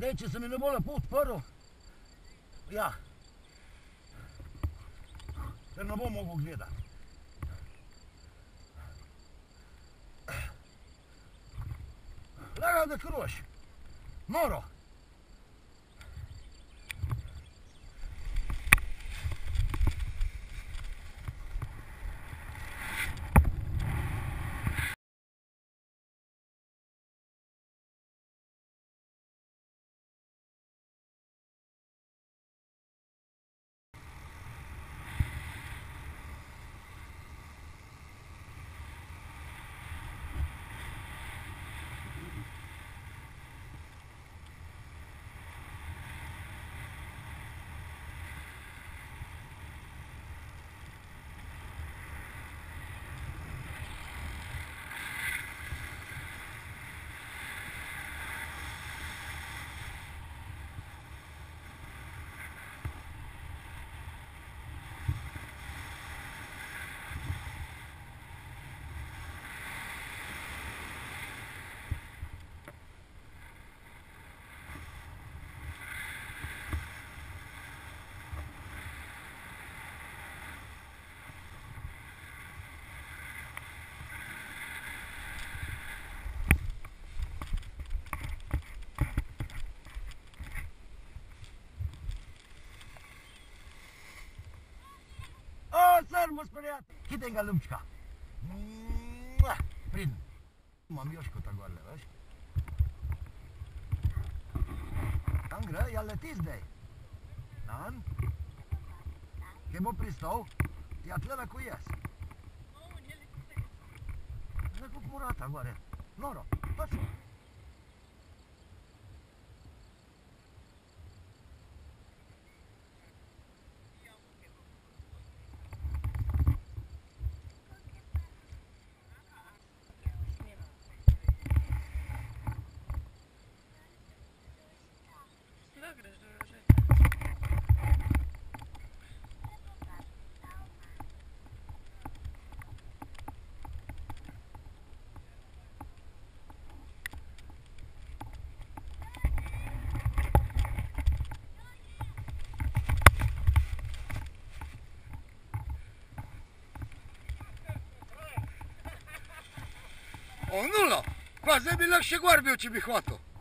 Deci să mi ne bolă put părul. Ia. Să ne bom mogu gleda. Lega da kroš. Noro. Servus, prieten! Hide ga lumčka. Pridem. Imam još kota gorle, veš? Tam gre, ja leti zdaj. Nan? Kje bo pristal? Ja tle lahko jaz. Nekako morata gore. Noro, točno. O, nula! Pa zdaj bi lahko še gor bil, če bi hotel.